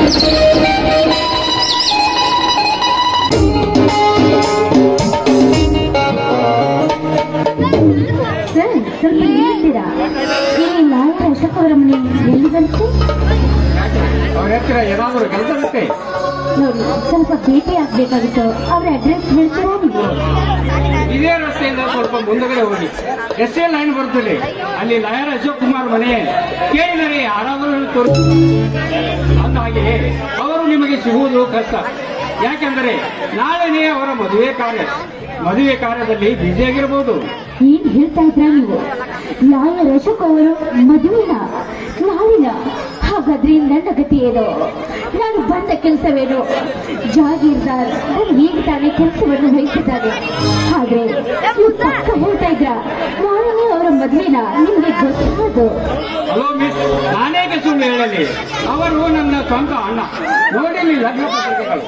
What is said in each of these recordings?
ಏನಾದರೂ ಕೆಲಸ ಇರುತ್ತೆ ನೋಡಿ, ಸ್ವಲ್ಪ ಭೇಟಿ ಆಗ್ಬೇಕಾಗಿತ್ತು. ಅವ್ರ ಅಡ್ರೆಸ್ ಹೇಳ್ತೀರಾ ನೀವು? ಇದೇ ರಸ್ತೆಯಿಂದ ಸ್ವಲ್ಪ ಮುಂದಗಡೆ ಹೋಗಿ ಎಸ್ಎ ಲೈನ್ ಬರ್ತದೆ, ಅಲ್ಲಿ ಲಾಯರ್ ಅಶೋಕ್ ಕುಮಾರ್ ಮನೆ ಕೇಳಿದರೆ ಯಾರಾದರೂ ಅಂದಾಗೆ ಅವರು ನಿಮಗೆ ಸಿಗುವುದು ಕಷ್ಟ. ಯಾಕೆಂದರೆ ನಾಳೆನೇ ಅವರ ಮದುವೆ ಕಾರ್ಯದಲ್ಲಿ ಬ್ಯುಸಿಯಾಗಿರಬಹುದು. ಏನ್ ಹೇಳ್ತಾ ಇದ್ರ ನೀವು? ಲಾಯರ್ ಅಶೋಕ್ ಅವರು ಮದುವೆನ ನಾಳಿನ? ಹಾಗಾದ್ರೆ ನನ್ನ ಗತಿ ಏನು? ನಾನು ಬಂದ ಕೆಲಸವೇನು? ಜಾಗೀರ್ದಾರ್ ಈಗ ತಾನೇ ಕೆಲಸವನ್ನು ವಹಿಸಿದ್ದಾರೆ. ಆದ್ರೆ ನೀವು ಪಕ್ಕ ಹೇಳ್ತಾ ಇದ್ರ ನಾಳೆನೇ ಅವರ ಮದುವೆನ? ನಿಮ್ಗೆ ಗೊತ್ತಾದು? ಹಲೋ ಮಿಸ್, ನಾನೇ ಸುಳ್ಳು ಹೇಳಲಿ, ಅವರು ನನ್ನ ಸ್ವಂತ ಅಣ್ಣ. ನೋಡಿ ಲಗ್ನ ಪತ್ರಿಕೆಗಳು.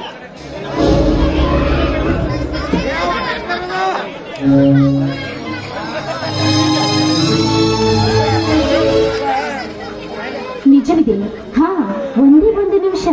ನಿಜವಿದೆ. ಹಾ, ಒಂದೇ ಒಂದು ನಿಮಿಷ.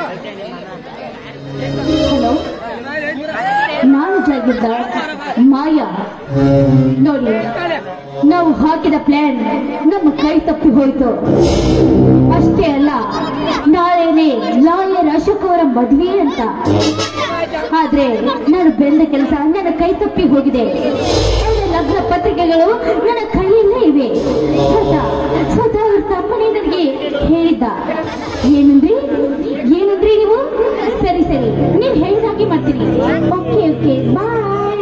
ಹಲೋ, ನಾನು ಜಾಗೀರ್ದಾರ್ ಮಾಯಾ. ನೋಡಿ, ನಾವು ಹಾಕಿದ ಪ್ಲಾನ್ ನಮ್ಮ ಕೈ ತಪ್ಪಿ ಹೋಯ್ತು. ಅಷ್ಟೇ ಅಲ್ಲ, ನಾಳೆನೆ ಲಾಯರ್ ಅಶೋಕ್ ಅವರ ಮದುವೆ ಅಂತ. ಆದ್ರೆ ನಾನು ಬೆಂದ ಕೆಲಸ ನನ್ನ ಕೈ ತಪ್ಪಿ ಹೋಗಿದೆ. ಲಗ್ನ ಪತ್ರಿಕೆಗಳು ನನ್ನ ಕೈಯಲ್ಲೇ ಇವೆ. ಸ್ವತಃ ಅವ್ರ ತಮ್ಮನೇ ನನಗೆ ಹೇಳಿದ್ದ. ಏನಂದ್ರಿ ನೀವು? ಸರಿ, ನೀವು ಹೇಳಿದಾಗೆ ಮಾಡ್ತೀನಿ. Okay, bye.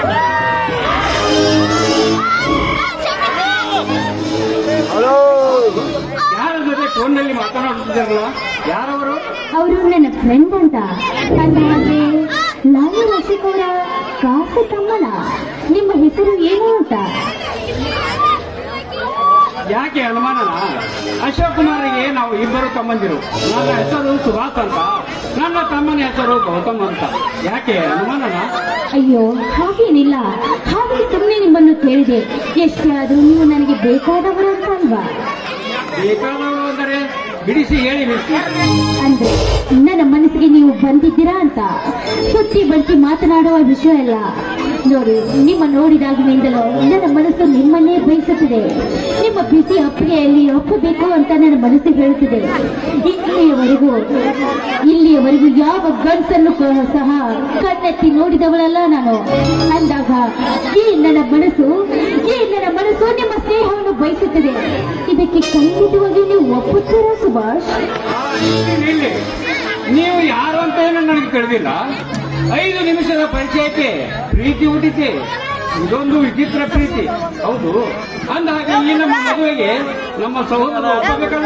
ಯಾರ ಜೊತೆ ಫೋನ್ನಲ್ಲಿ ಮಾತನಾಡುತ್ತಿದ್ದಾರಲ್ಲ, ಯಾರವರು? ಅವರು ನನ್ನ ಫ್ರೆಂಡ್ ಅಂತ. ಹಾಗೆ ಲಾಯರ್ ಅಶೋಕ್ ಅವರ ಕಾಸು ತಮ್ಮನ. ನಿಮ್ಮ ಹೆಸರು ಏನು ಅಂತ? ಯಾಕೆ ಅನುಮಾನನ? ಅಶೋಕ್ ಕುಮಾರಿಗೆ ನಾವು ಇಬ್ಬರು ತಮ್ಮಂದಿರು. ನನ್ನ ಹೆಸರು ಸುಭಾಷ್ ಅಂತ, ನನ್ನ ತಮ್ಮನ ಹೆಸರು ಗೌತಮ್ ಅಂತ. ಯಾಕೆ ಅನುಮಾನನ? ಅಯ್ಯೋ, ಹಾಗೇನಿಲ್ಲ. ಹಾಗೆ ಸುಮ್ಮನೆ ನಿಮ್ಮನ್ನು ಕೇಳಿದೆ. ಎಷ್ಟೇ ಆದ್ರೂ ನೀವು ನನಗೆ ಬೇಕಾದವರು ಅಂತ ಅಲ್ವಾ? ಬೇಕಾದವರು ಅಂದರೆ ಬಿಡಿಸಿ ಹೇಳಿ ಮಿಸ್. ಅಂದ್ರೆ ನನ್ನ ಮನಸ್ಸಿಗೆ ನೀವು ಬಂದಿದ್ದೀರಾ ಅಂತ. ಸುತ್ತಿ ಬಳಸಿ ಮಾತನಾಡುವ ವಿಷಯ ಅಲ್ಲ. ನೋಡಿ, ನಿಮ್ಮ ನೋಡಿದಾಗಿನಿಂದಲೂ ನನ್ನ ಮನಸ್ಸು ನಿಮ್ಮನ್ನೇ ಬಯಸುತ್ತಿದೆ. ನಿಮ್ಮ ಬಿಸಿ ಅಪ್ಪಿಗೆಯಲ್ಲಿ ಒಪ್ಪಬೇಕು ಅಂತ ನನ್ನ ಮನಸ್ಸು ಹೇಳುತ್ತಿದೆ. ಇಲ್ಲಿಯವರೆಗೂ ಯಾವ ಗಂಡಸನ್ನು ಸಹ ಕಣ್ಣೆತ್ತಿ ನೋಡಿದವಳಲ್ಲ ನಾನು. ಅಂದಾಗ ಈ ನನ್ನ ಮನಸ್ಸು ನಿಮ್ಮ ಸ್ನೇಹವನ್ನು ಬಯಸುತ್ತದೆ. ಇದಕ್ಕೆ ಖಂಡಿತವಾಗಿ ನೀವು ಒಪ್ಪುತ್ತೀರಾ ಸುಭಾಷ್? ನೀವು ಯಾರು ಅಂತ ಏನೋ ನನಗೆ ತಿಳಿದಿಲ್ಲ. 5 ನಿಮಿಷದ ಪರಿಚಯಕ್ಕೆ ಪ್ರೀತಿ ಹುಟ್ಟಿತೆ. ಇದೊಂದು ವಿಚಿತ್ರ ಪ್ರೀತಿ. ಹೌದು, ಅಂದಾಗ ಈ ನಮ್ಮ ಮದುವೆಗೆ ನಮ್ಮ ಸಹೋದರ ಒಪ್ಪಬೇಕಲ್ಲ?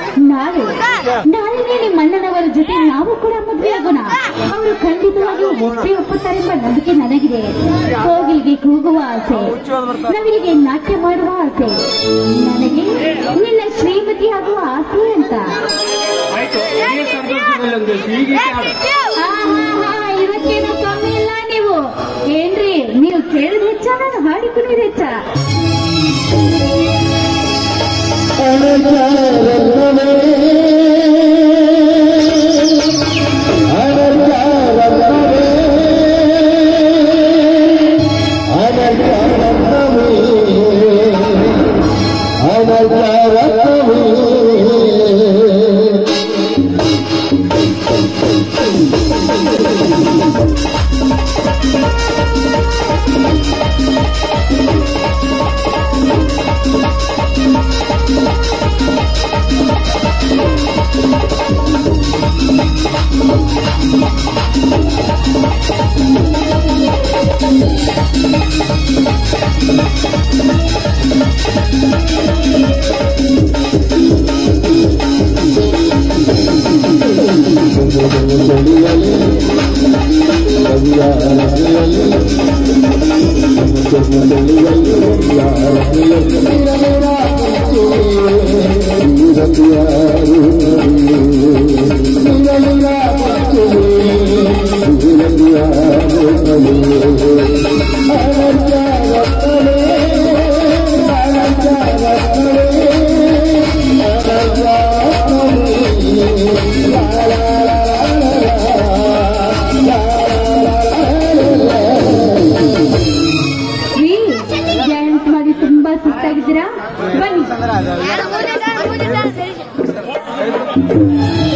ನಾಳೆ ನಿಮ್ಮ ಅಣ್ಣನವರ ಜೊತೆ ನಾವು ಕೂಡ ಮದುವೆ ಆಗೋಣ. ಅವರು ಖಂಡಿತವಾಗಿ ಒಪ್ಪುತ್ತಾರೆಂಬ ನಂಬಿಕೆ ನನಗಿದೆ. ಕೋಗಿಲಿಗೆ ಕೂಗುವ ಆಸೆ, ನವಿಲಿಗೆ ನಾಟ್ಯ ಮಾಡುವ ಆಸೆ, ನನಗೆ ನಿನ್ನ ಶ್ರೀಮತಿ ಆಗುವ ಆಸೆ ಅಂತ. ಇದಕ್ಕೇನು ಕಮ್ಮಿ ಇಲ್ಲ. ನೀವು ಏನ್ರಿ, ನೀವು ಕೇಳಿದ ಹೆಚ್ಚ, ನಾನು ಹಾಡಿಕೊಂಡಿದ ಹೆಚ್ಚ. La ಬನ್ನಿ.